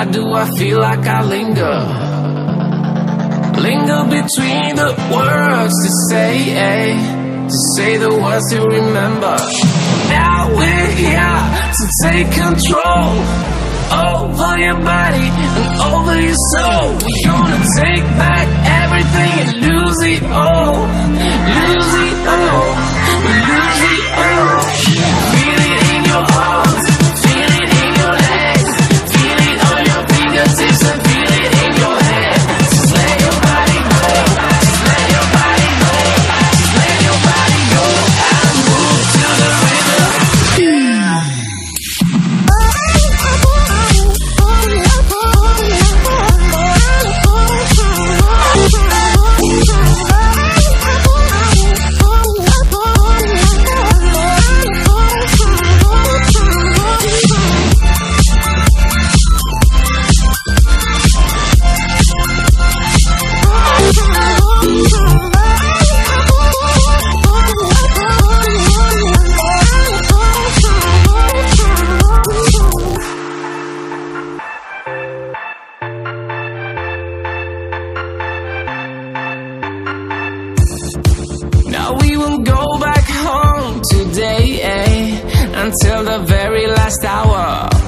Why do I feel like I linger? Linger between the words to say the words to remember. Now we're here to take control over your body and over your soul. We're gonna take back everything and lose it all. Lose it all. Lose it all. Feel it in your arms, feel it in your legs, feel it on your fingertips and feel it in your head. Just let your body go, just let your body go, just let your body go and move to the rhythm. Now we won't go back home today, until the very last hour.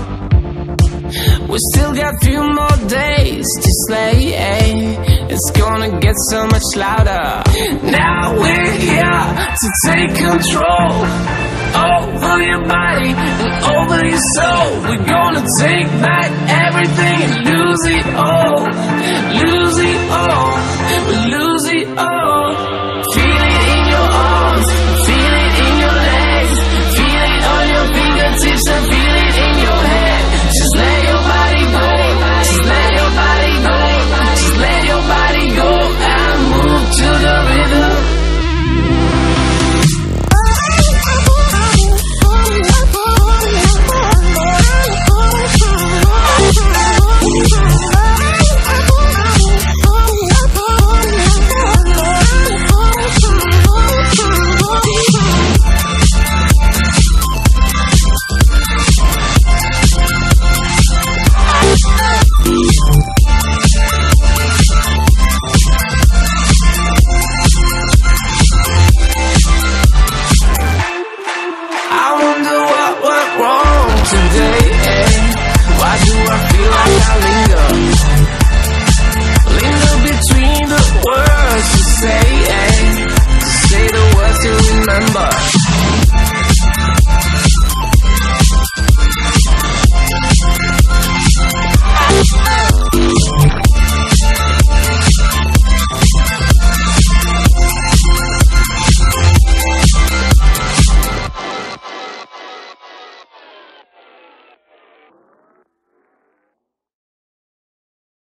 We still got few more days to slay, it's gonna get so much louder. Now we're here to take control over your body and over your soul. We're gonna take back everything and lose it all. Lose it all. We lose it all.